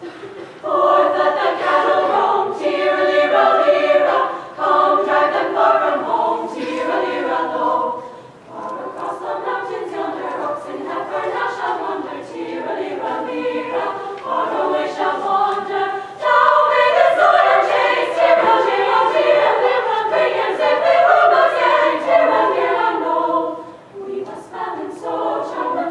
Forth let the cattle roam, tira-lira-lira. Come, drive them far from home, tira-lira-lo. Far across the mountains yonder, oxen heifer now shall wander, tira-lira-lira. Far away shall wander, down in the southern chase, tira-lira-lira. Bring and safely home again, tira-lira-lo. We must balance so, children.